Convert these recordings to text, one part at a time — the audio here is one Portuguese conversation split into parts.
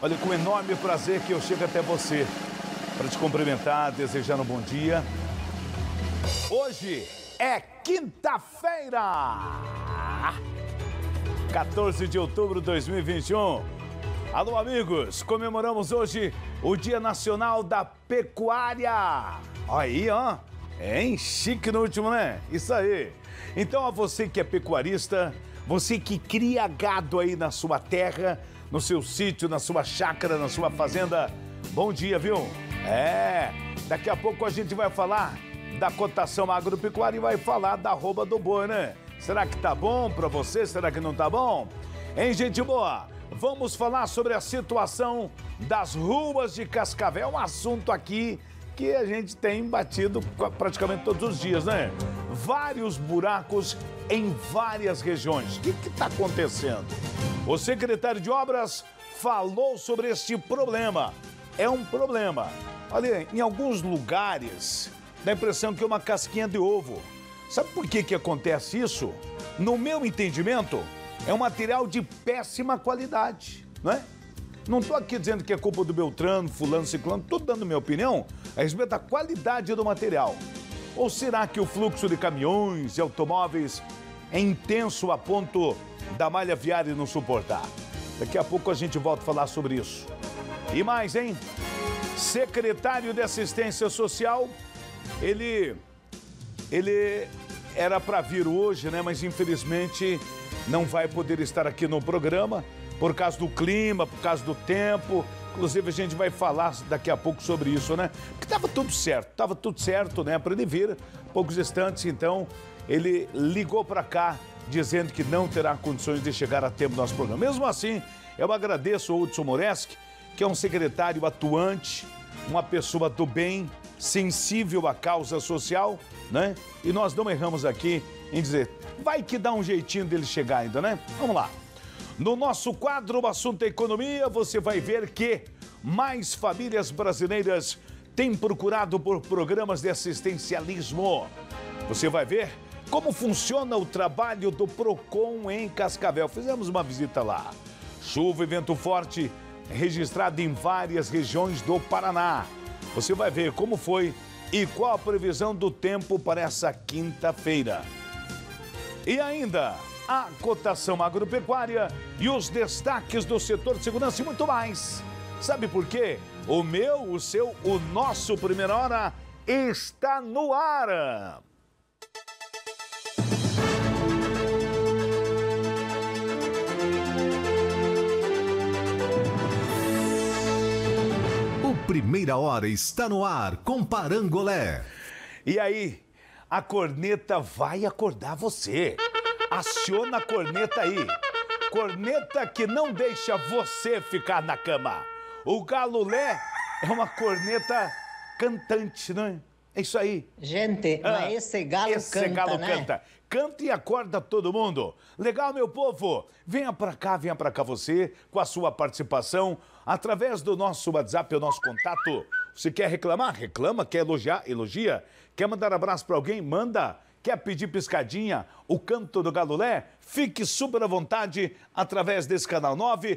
Olha, com enorme prazer que eu chego até você para te cumprimentar, desejando um bom dia. Hoje é quinta-feira, 14 de outubro de 2021. Alô, amigos, comemoramos hoje o Dia Nacional da Pecuária. Aí, ó, hein? Chique no último, né? Isso aí. Então, a você que é pecuarista, você que cria gado aí na sua terra, no seu sítio, na sua chácara, na sua fazenda, bom dia, viu? Daqui a pouco a gente vai falar da cotação agropecuária e vai falar da arroba do boi, né? Será que tá bom pra você? Será que não tá bom? Hein, gente boa? Vamos falar sobre a situação das ruas de Cascavel, um assunto aqui que a gente tem batido praticamente todos os dias, né? Vários buracos em várias regiões. O que está acontecendo? O secretário de Obras falou sobre este problema. É um problema. Olha, em alguns lugares dá a impressão que é uma casquinha de ovo. Sabe por que acontece isso? No meu entendimento, é um material de péssima qualidade, não é? Não estou aqui dizendo que é culpa do Beltrano, fulano, ciclano, estou dando minha opinião a respeito da qualidade do material. Ou será que o fluxo de caminhões e automóveis é intenso a ponto da malha viária não suportar? Daqui a pouco a gente volta a falar sobre isso. E mais, hein? Secretário de Assistência Social, ele era para vir hoje, né? Mas infelizmente não vai poder estar aqui no programa por causa do clima, por causa do tempo. Inclusive a gente vai falar daqui a pouco sobre isso, né? Porque estava tudo certo, né? Para ele vir poucos instantes, então ele ligou para cá dizendo que não terá condições de chegar a tempo do nosso programa. Mesmo assim, eu agradeço ao Hudson Moreski, que é um secretário atuante, uma pessoa do bem, sensível à causa social, né? E nós não erramos aqui em dizer, vai que dá um jeitinho dele chegar ainda, né? Vamos lá. No nosso quadro, o assunto é economia, você vai ver que mais famílias brasileiras têm procurado por programas de assistencialismo. Você vai ver como funciona o trabalho do Procon em Cascavel. Fizemos uma visita lá. Chuva e vento forte registrado em várias regiões do Paraná. Você vai ver como foi e qual a previsão do tempo para essa quinta-feira. E ainda a cotação agropecuária e os destaques do setor de segurança e muito mais. Sabe por quê? O meu, o seu, o nosso Primeira Hora está no ar. Primeira Hora está no ar com Parangolé. E aí, a corneta vai acordar você. Aciona a corneta aí. Corneta que não deixa você ficar na cama. O Galo Lé é uma corneta cantante, não é? É isso aí. Gente, mas esse galo canta, né? Canta e acorda todo mundo. Legal, meu povo? Venha pra cá você, com a sua participação, através do nosso WhatsApp, o nosso contato. Você quer reclamar? Reclama. Quer elogiar? Elogia. Quer mandar abraço pra alguém? Manda. Quer pedir piscadinha? O canto do Galo Lé? Fique super à vontade através desse canal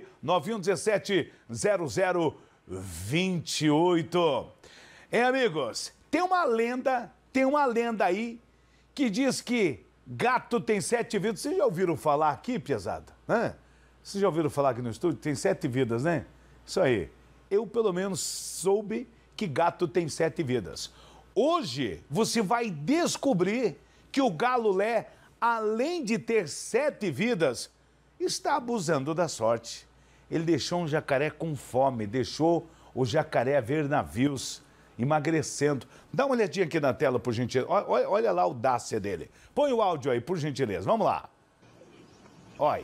991170028. Amigos, tem uma lenda aí que diz que gato tem 7 vidas. Vocês já ouviram falar aqui, piazada? Vocês já ouviram falar aqui no estúdio? Tem 7 vidas, né? Isso aí. Eu, pelo menos, soube que gato tem 7 vidas. Hoje, você vai descobrir que o Galo Lé, além de ter 7 vidas, está abusando da sorte. Ele deixou um jacaré com fome, deixou o jacaré ver navios, emagrecendo. Dá uma olhadinha aqui na tela, por gentileza. Olha lá a audácia dele. Põe o áudio aí, por gentileza. Vamos lá. Olha.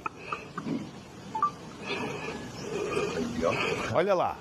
Olha lá.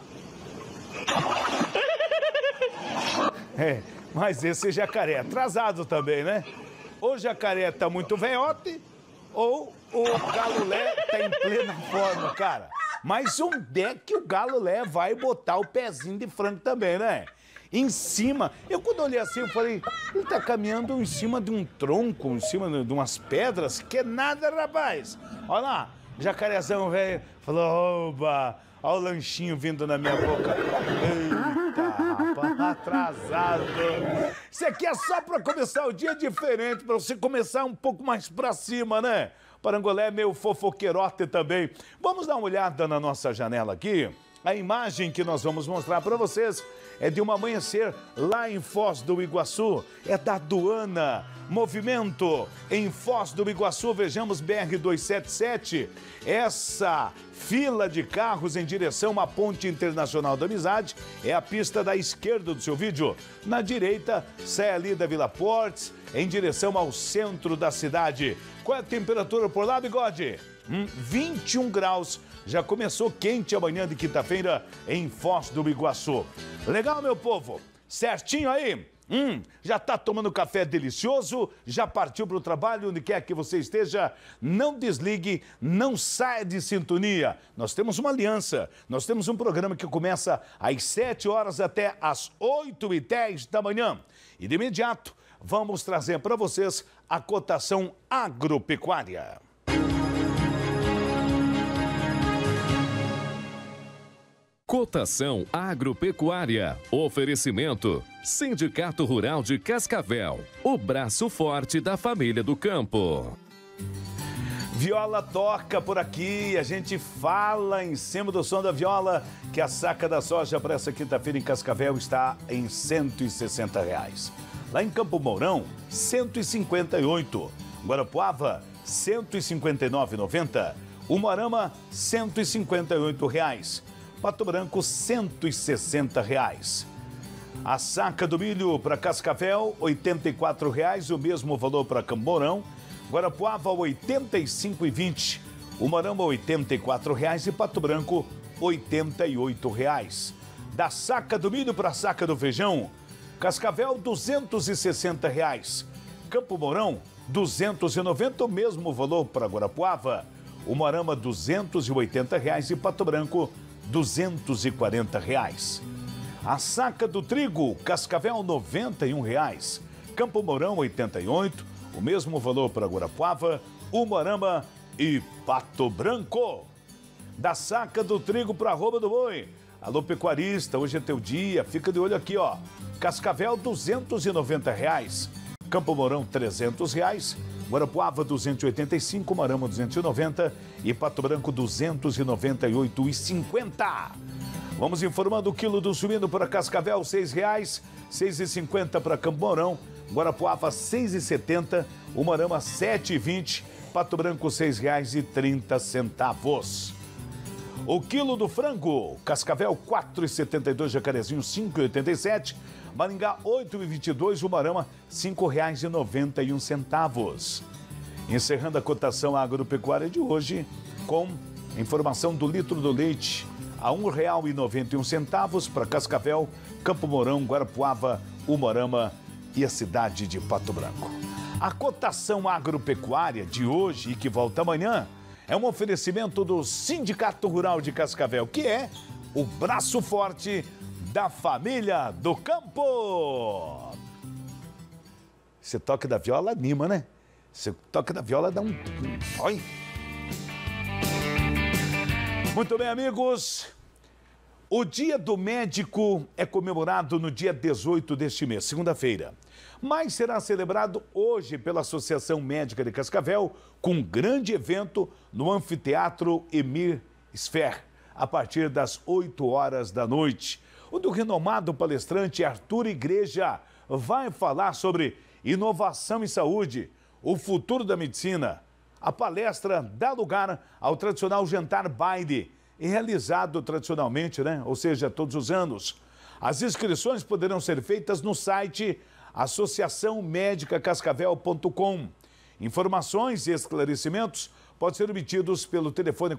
Mas esse jacaré é atrasado também, né? Ou o jacaré tá muito velhote, ou o Galo Lé tá em plena forma, cara. Mas onde é que o Galo Lé vai botar o pezinho de frango também, né? Em cima. Eu quando olhei assim, eu falei, ele tá caminhando em cima de um tronco, em cima de umas pedras, que nada, rapaz. Olha lá, jacarezão velho, falou, oba, Olha o lanchinho vindo na minha boca. Eita, rapaz, atrasado. Isso aqui é só para começar o dia diferente, para você começar um pouco mais para cima, né? Parangolé é meio fofoqueirote também. Vamos dar uma olhada na nossa janela aqui. A imagem que nós vamos mostrar para vocês é de um amanhecer lá em Foz do Iguaçu. É da Duana. Movimento em Foz do Iguaçu. Vejamos BR-277. Essa fila de carros em direção à Ponte Internacional da Amizade é a pista da esquerda do seu vídeo. Na direita, sai ali da Vila Portes, em direção ao centro da cidade. Qual é a temperatura por lá, Bigode? 21 graus. Já começou quente amanhã de quinta-feira em Foz do Iguaçu. Legal, meu povo? Certinho aí? Já tá tomando café delicioso? Já partiu para o trabalho? Onde quer que você esteja, não desligue, não saia de sintonia. Nós temos uma aliança, nós temos um programa que começa às 7 horas até às 8h10 da manhã. E de imediato, vamos trazer para vocês a cotação agropecuária. Cotação agropecuária. Oferecimento. Sindicato Rural de Cascavel. O braço forte da família do campo. Viola toca por aqui. A gente fala em cima do som da viola que a saca da soja para essa quinta-feira em Cascavel está em R$160. Lá em Campo Mourão, 158. Guarapuava, 159,90. Umuarama, R$158. Pato Branco, R$160. A saca do milho para Cascavel, R$84, o mesmo valor para Campo Mourão. Guarapuava, R$85,20. Umuarama, R$84 e Pato Branco, R$88. Da saca do milho para a saca do feijão, Cascavel, R$260. Campo Mourão, R$290, o mesmo valor para Guarapuava. Umuarama, R$280 e Pato Branco, R$240. A saca do trigo, Cascavel, R$91. Campo Mourão, R$88. O mesmo valor para Guarapuava, Umuarama e Pato Branco. Da saca do trigo para a arroba do boi. Alô, pecuarista, hoje é teu dia. Fica de olho aqui, ó. Cascavel, R$290. Campo Mourão, R$300. Guarapuava, 285, Umuarama, 290 e Pato Branco, 298,50. Vamos informando o quilo do suíno para Cascavel, R$6, 6,50 para Campo Mourão, Guarapuava, 6,70, Umuarama, 7,20, Pato Branco, R$6,30. O quilo do frango, Cascavel, 4,72, Jacarezinho, 5,87, Maringá, 8,22, Umuarama, R$5,91. Encerrando a cotação agropecuária de hoje com informação do litro do leite a R$1,91 para Cascavel, Campo Mourão, Guarapuava, Umuarama e a cidade de Pato Branco. A cotação agropecuária de hoje e que volta amanhã é um oferecimento do Sindicato Rural de Cascavel, que é o braço forte da família do campo. Esse toque da viola anima, né? Esse toque da viola dá um... Oi! Muito bem, amigos. O Dia do Médico é comemorado no dia 18 deste mês, segunda-feira. Mas será celebrado hoje pela Associação Médica de Cascavel com um grande evento no Anfiteatro Emir Sfer, a partir das 8 horas da noite. O do renomado palestrante Arthur Igreja vai falar sobre inovação em saúde, o futuro da medicina. A palestra dá lugar ao tradicional jantar baile, realizado tradicionalmente, né? Ou seja, todos os anos. As inscrições poderão ser feitas no site associaçãomedicacascavel.com. Informações e esclarecimentos podem ser obtidos pelo telefone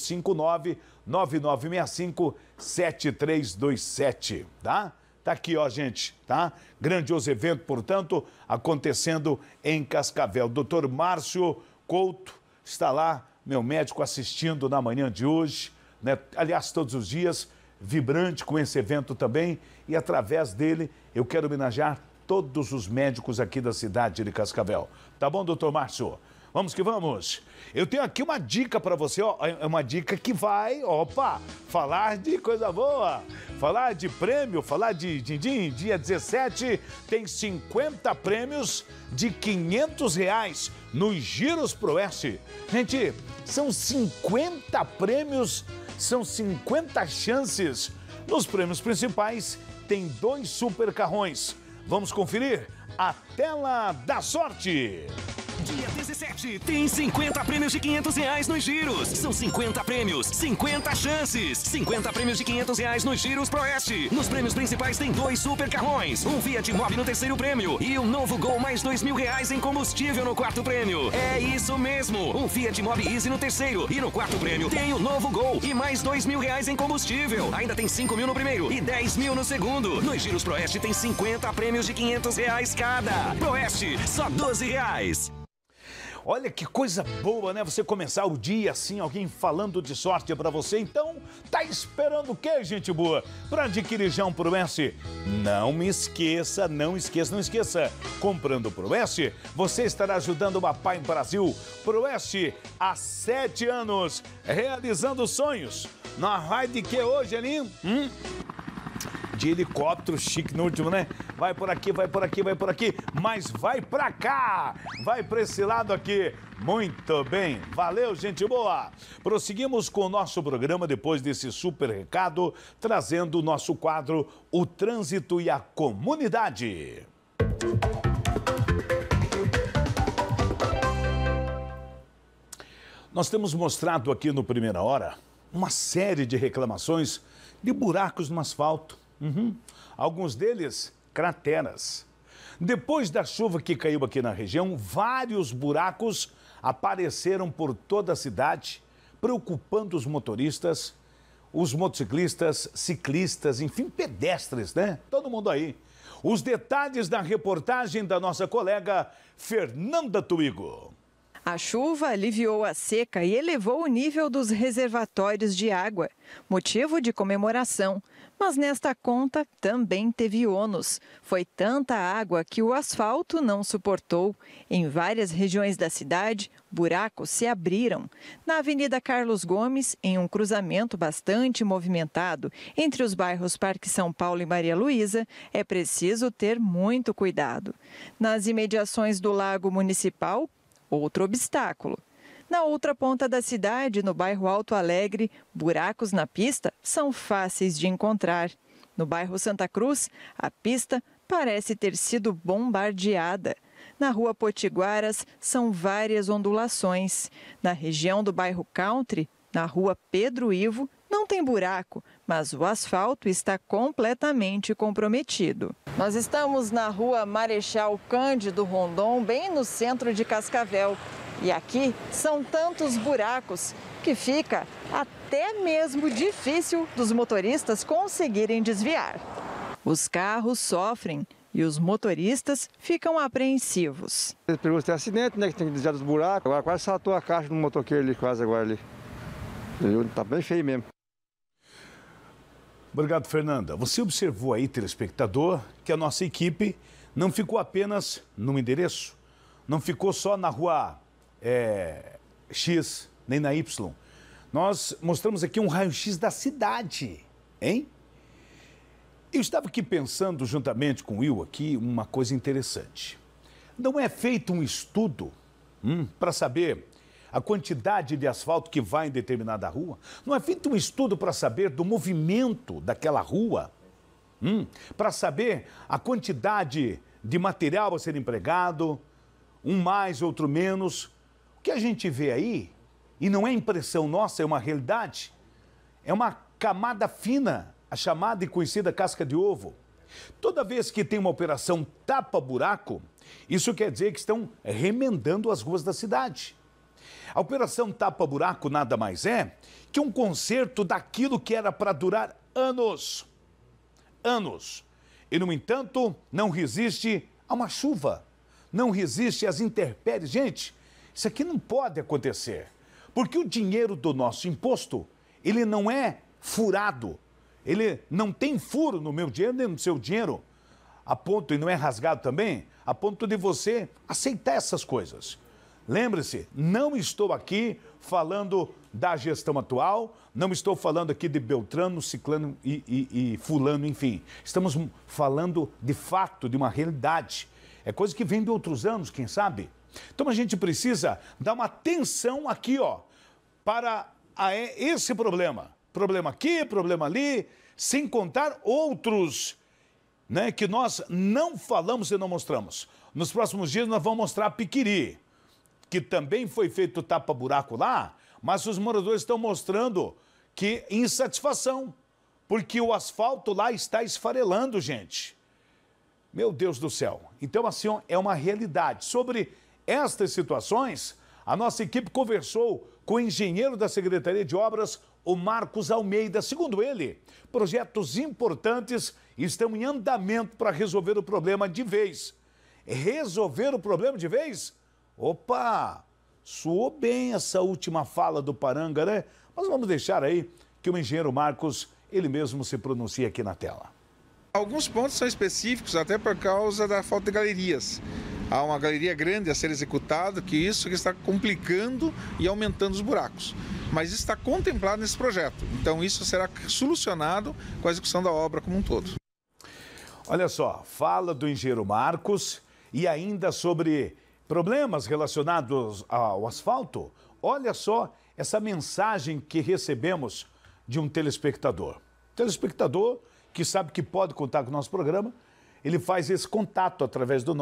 459-9965-7327, tá? Tá aqui, ó, gente, tá? Grandioso evento, portanto, acontecendo em Cascavel. Dr. Márcio Couto está lá, meu médico, assistindo na manhã de hoje, né? Aliás, todos os dias, vibrante com esse evento também. E através dele, eu quero homenagear todos os médicos aqui da cidade de Cascavel. Tá bom, doutor Márcio? Vamos que vamos. Eu tenho aqui uma dica para você, ó. É uma dica que vai, falar de coisa boa. Falar de prêmio, falar de din-din. Dia 17 tem 50 prêmios de R$500 nos Giros Proeste. Gente, são 50 prêmios, são 50 chances. Nos prêmios principais tem 2 super carrões. Vamos conferir a tela da sorte. Dia 17 tem 50 prêmios de R$500 nos giros. São 50 prêmios, 50 chances. 50 prêmios de R$500 nos Giros Proeste. Nos prêmios principais tem 2 super carrões, um Fiat Mobi no terceiro prêmio e um novo Gol mais R$2.000 em combustível no quarto prêmio. É isso mesmo, um Fiat Mobi Easy no terceiro e no quarto prêmio tem o novo Gol e mais R$2.000 em combustível. Ainda tem 5.000 no primeiro e 10.000 no segundo. Nos Giros Proeste tem 50 prêmios de R$500 cada. Proeste, só R$12. Olha que coisa boa, né? Você começar o dia assim, alguém falando de sorte pra você. Então, tá esperando o quê, gente boa? Pra adquirir já um Proeste? Não esqueça. Comprando o Proeste, você estará ajudando o Papai Brasil. Proeste, há 7 anos, realizando sonhos. Na raid que hoje, ali? De helicóptero, chique no último, né? Vai por aqui, mas vai pra cá, vai pra esse lado aqui. Muito bem, valeu, gente boa. Prosseguimos com o nosso programa depois desse super recado, trazendo o nosso quadro O Trânsito e a Comunidade. Nós temos mostrado aqui no Primeira Hora uma série de reclamações de buracos no asfalto. Alguns deles, crateras. Depois da chuva que caiu aqui na região, vários buracos apareceram por toda a cidade, preocupando os motoristas, os motociclistas, ciclistas, enfim, pedestres, né? Todo mundo aí. Os detalhes da reportagem da nossa colega Fernanda Tuigo. A chuva aliviou a seca e elevou o nível dos reservatórios de água, motivo de comemoração. Mas nesta conta também teve ônus. Foi tanta água que o asfalto não suportou. Em várias regiões da cidade, buracos se abriram. Na Avenida Carlos Gomes, em um cruzamento bastante movimentado entre os bairros Parque São Paulo e Maria Luísa, é preciso ter muito cuidado. Nas imediações do Lago Municipal, outro obstáculo. Na outra ponta da cidade, no bairro Alto Alegre, buracos na pista são fáceis de encontrar. No bairro Santa Cruz, a pista parece ter sido bombardeada. Na rua Potiguaras, são várias ondulações. Na região do bairro Country, na rua Pedro Ivo, não tem buraco, mas o asfalto está completamente comprometido. Nós estamos na rua Marechal Cândido Rondon, bem no centro de Cascavel. E aqui são tantos buracos que fica até mesmo difícil dos motoristas conseguirem desviar. Os carros sofrem e os motoristas ficam apreensivos. É perigoso ter acidente, né? Que tem que desviar dos buracos. Agora quase saltou a caixa do motoqueiro ali, quase agora ali. Tá bem feio mesmo. Obrigado, Fernanda. Você observou aí, telespectador, que a nossa equipe não ficou apenas num endereço, não ficou só na rua X, nem na Y. Nós mostramos aqui um raio-x da cidade, hein? Eu estava aqui pensando, juntamente com o Will, aqui, uma coisa interessante. Não é feito um estudo para saber a quantidade de asfalto que vai em determinada rua? Não é feito um estudo para saber do movimento daquela rua? Para saber a quantidade de material a ser empregado, um mais, outro menos? O que a gente vê aí, e não é impressão nossa, é uma realidade, é uma camada fina, a chamada e conhecida casca de ovo. Toda vez que tem uma operação tapa-buraco, isso quer dizer que estão remendando as ruas da cidade. A operação tapa-buraco nada mais é que um conserto daquilo que era para durar anos. Anos. E, no entanto, não resiste a uma chuva, não resiste às intempéries. Gente, isso aqui não pode acontecer, porque o dinheiro do nosso imposto, ele não é furado, ele não tem furo no meu dinheiro nem no seu dinheiro, a ponto, e não é rasgado também, a ponto de você aceitar essas coisas. Lembre-se, não estou aqui falando da gestão atual, não estou falando aqui de Beltrano, Ciclano e Fulano, enfim. Estamos falando de fato, de uma realidade. É coisa que vem de outros anos, quem sabe? Então a gente precisa dar uma atenção aqui, ó, para esse problema. Problema aqui, problema ali, sem contar outros, né, que nós não falamos e não mostramos. Nos próximos dias nós vamos mostrar Piquiri, que também foi feito tapa-buraco lá, mas os moradores estão mostrando que insatisfação, porque o asfalto lá está esfarelando, gente. Meu Deus do céu. Então, assim, é uma realidade. Sobre estas situações, a nossa equipe conversou com o engenheiro da Secretaria de Obras, o Marcos Almeida. Segundo ele, projetos importantes estão em andamento para resolver o problema de vez. Resolver o problema de vez? Opa, soou bem essa última fala do Paranga, né? Mas vamos deixar aí que o engenheiro Marcos, ele mesmo se pronuncie aqui na tela. Alguns pontos são específicos até por causa da falta de galerias. Há uma galeria grande a ser executada, que isso que está complicando e aumentando os buracos. Mas isso está contemplado nesse projeto. Então isso será solucionado com a execução da obra como um todo. Olha só, fala do engenheiro Marcos e ainda sobre problemas relacionados ao asfalto. Olha só essa mensagem que recebemos de um telespectador. Telespectador que sabe que pode contar com o nosso programa. Ele faz esse contato através do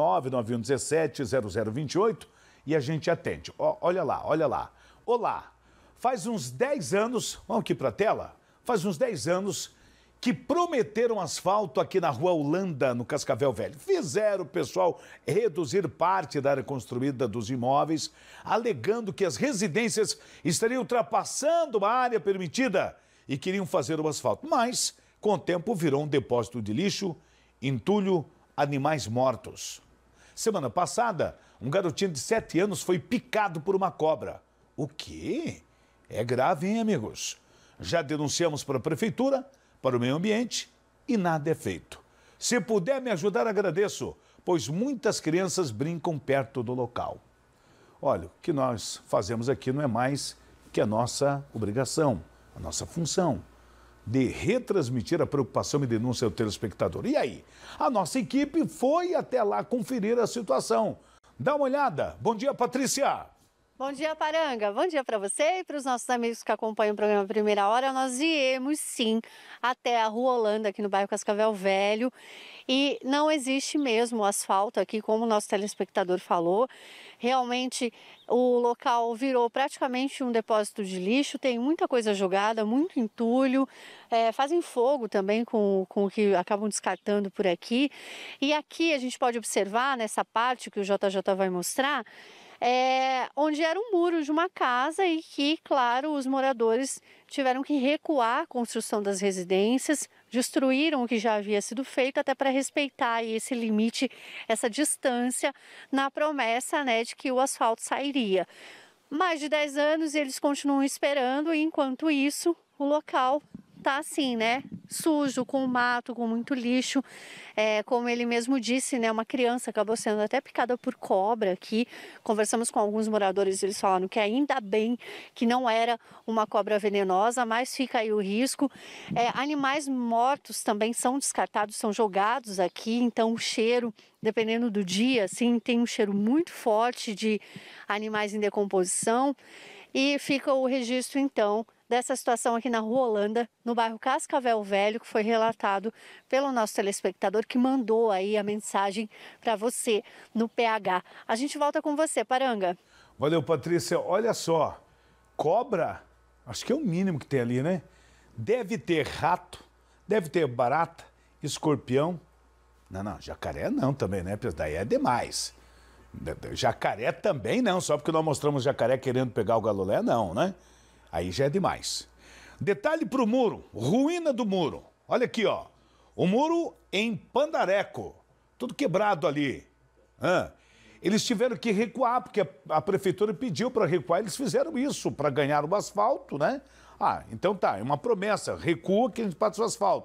991170028 e a gente atende. Olha lá, olha lá. Olá, faz uns 10 anos, vamos aqui para a tela, faz uns 10 anos que prometeram asfalto aqui na Rua Holanda, no Cascavel Velho. Fizeram o pessoal reduzir parte da área construída dos imóveis, alegando que as residências estariam ultrapassando a área permitida e queriam fazer o asfalto. Mas, com o tempo, virou um depósito de lixo, entulho, animais mortos. Semana passada, um garotinho de 7 anos foi picado por uma cobra. O quê? É grave, hein, amigos? Já denunciamos para a prefeitura, para o meio ambiente e nada é feito. Se puder me ajudar, agradeço, pois muitas crianças brincam perto do local. Olha, o que nós fazemos aqui não é mais que a nossa obrigação, a nossa função de retransmitir a preocupação e denúncia ao telespectador. E aí? A nossa equipe foi até lá conferir a situação. Dá uma olhada. Bom dia, Patrícia. Bom dia, Paranga. Bom dia para você e para os nossos amigos que acompanham o programa Primeira Hora. Nós viemos, sim, até a Rua Holanda, aqui no bairro Cascavel Velho. E não existe mesmo asfalto aqui, como o nosso telespectador falou. Realmente, o local virou praticamente um depósito de lixo. Tem muita coisa jogada, muito entulho. Fazem fogo também com o que acabam descartando por aqui. E aqui a gente pode observar, nessa parte que o JJ vai mostrar, onde era um muro de uma casa e que, claro, os moradores tiveram que recuar a construção das residências, destruíram o que já havia sido feito até para respeitar aí esse limite, essa distância, na promessa, né, de que o asfalto sairia. Mais de 10 anos eles continuam esperando e, enquanto isso, o local tá assim, né, sujo, com mato, com muito lixo. Como ele mesmo disse, né, uma criança acabou sendo até picada por cobra aqui. Conversamos com alguns moradores, eles falaram que ainda bem que não era uma cobra venenosa, mas fica aí o risco. Animais mortos também são descartados, são jogados aqui, então o cheiro, dependendo do dia, assim, tem um cheiro muito forte de animais em decomposição. E fica o registro, então, dessa situação aqui na Rua Holanda, no bairro Cascavel Velho, que foi relatado pelo nosso telespectador, que mandou aí a mensagem para você no PH. A gente volta com você, Paranga. Valeu, Patrícia. Olha só, cobra, acho que é o mínimo que tem ali, né? Deve ter rato, deve ter barata, escorpião. Não, jacaré não também, né? Porque daí é demais. Jacaré também não, só porque nós mostramos jacaré querendo pegar o galulé, não, né? Aí já é demais. Detalhe para o muro, ruína do muro. Olha aqui, ó. O muro em Pandareco, tudo quebrado ali. Eles tiveram que recuar, porque a prefeitura pediu para recuar, eles fizeram isso para ganhar o asfalto, né? Então tá, é uma promessa, recua que a gente passa o asfalto.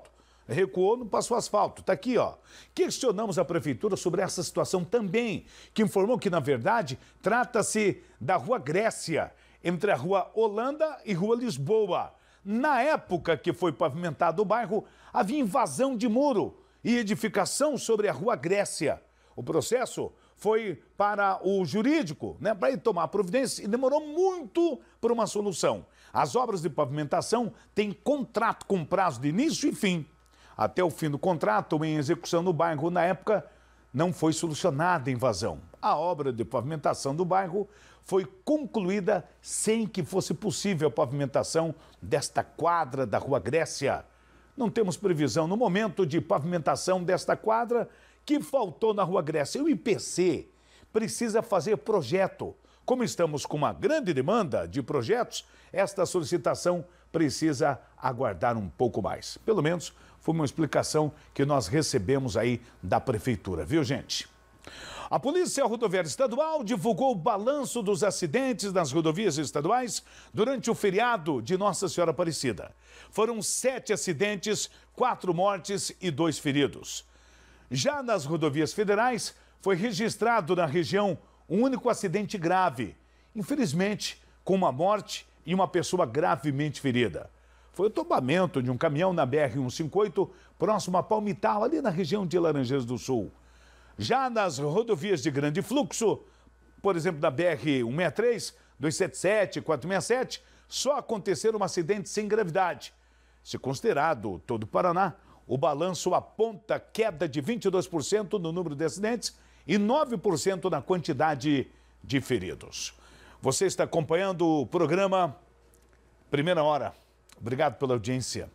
recuou, não passou asfalto. Está aqui, ó. Questionamos a prefeitura sobre essa situação também, que informou que, na verdade, trata-se da Rua Grécia, entre a Rua Holanda e Rua Lisboa. Na época que foi pavimentado o bairro, havia invasão de muro e edificação sobre a Rua Grécia. O processo foi para o jurídico, né, para ele tomar providência, e demorou muito por uma solução. As obras de pavimentação têm contrato com prazo de início e fim. Até o fim do contrato, em execução no bairro, na época, não foi solucionada a invasão. A obra de pavimentação do bairro foi concluída sem que fosse possível a pavimentação desta quadra da Rua Grécia. Não temos previsão no momento de pavimentação desta quadra que faltou na Rua Grécia. O IPC precisa fazer projeto. Como estamos com uma grande demanda de projetos, esta solicitação precisa aguardar um pouco mais. Pelo menos foi uma explicação que nós recebemos aí da prefeitura, viu, gente? A Polícia Rodoviária Estadual divulgou o balanço dos acidentes nas rodovias estaduais durante o feriado de Nossa Senhora Aparecida. Foram 7 acidentes, 4 mortes e 2 feridos. Já nas rodovias federais, foi registrado na região um único acidente grave, infelizmente com uma morte e uma pessoa gravemente ferida. Foi o tombamento de um caminhão na BR-158, próximo a Palmital, ali na região de Laranjeiras do Sul. Já nas rodovias de grande fluxo, por exemplo, na BR-163, 277, 467, só aconteceram acidentes sem gravidade. Se considerado todo o Paraná, o balanço aponta queda de 22% no número de acidentes e 9% na quantidade de feridos. Você está acompanhando o programa Primeira Hora. Obrigado pela audiência.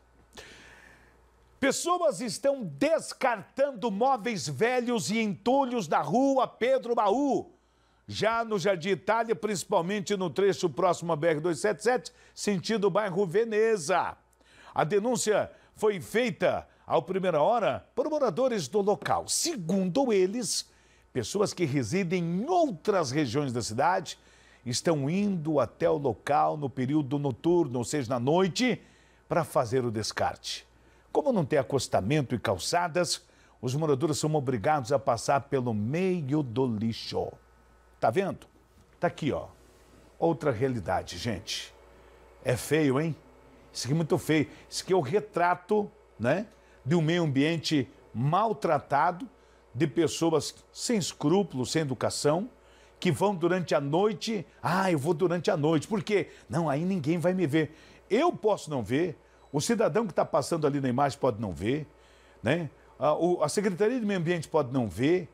Pessoas estão descartando móveis velhos e entulhos da rua Pedro Baú. Já no Jardim Itália, principalmente no trecho próximo à BR-277, sentido bairro Veneza. A denúncia foi feita ao Primeira Hora por moradores do local. Segundo eles, pessoas que residem em outras regiões da cidade estão indo até o local no período noturno, ou seja, na noite, para fazer o descarte. Como não tem acostamento e calçadas, os moradores são obrigados a passar pelo meio do lixo. Tá vendo? Tá aqui, ó. Outra realidade, gente. É feio, hein? Isso aqui é muito feio. Isso aqui é o retrato, né, de um meio ambiente maltratado, de pessoas sem escrúpulos, sem educação, que vão durante a noite. Ah, eu vou durante a noite. Por quê? Não, aí ninguém vai me ver. Eu posso não ver. O cidadão que está passando ali na imagem pode não ver, né? A Secretaria de Meio Ambiente pode não ver.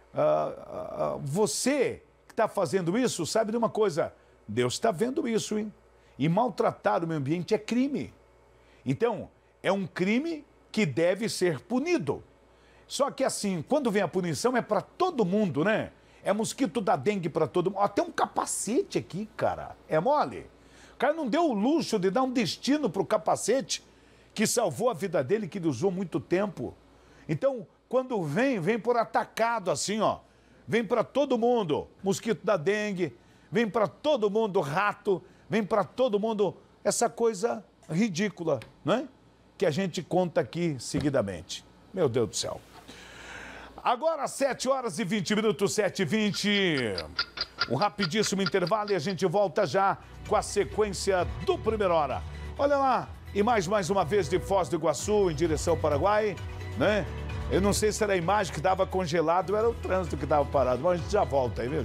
Você que está fazendo isso, sabe de uma coisa? Deus está vendo isso, hein? E maltratar o meio ambiente é crime. Então, é um crime que deve ser punido. Só que assim, quando vem a punição é para todo mundo, né? É mosquito da dengue para todo mundo. Até um capacete aqui, cara. É mole? O cara não deu o luxo de dar um destino para o capacete que salvou a vida dele, que ele usou muito tempo. Então, quando vem por atacado assim, ó. Vem para todo mundo mosquito da dengue, vem para todo mundo rato, vem para todo mundo essa coisa ridícula, né? Que a gente conta aqui seguidamente. Meu Deus do céu. Agora, 7 horas e 20 minutos, 7h20. Um rapidíssimo intervalo e a gente volta já com a sequência do Primeira Hora. Olha lá, e mais uma vez de Foz do Iguaçu, em direção ao Paraguai, né? Eu não sei se era a imagem que estava congelado ou era o trânsito que estava parado, mas a gente já volta aí, viu?